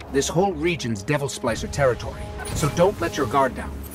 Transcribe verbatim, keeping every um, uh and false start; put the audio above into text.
This whole region's Devil Splicer territory, so don't let your guard down.